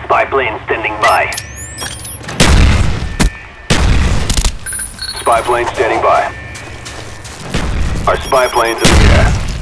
Spy plane standing by. Spy plane standing by. Our spy plane's in the air.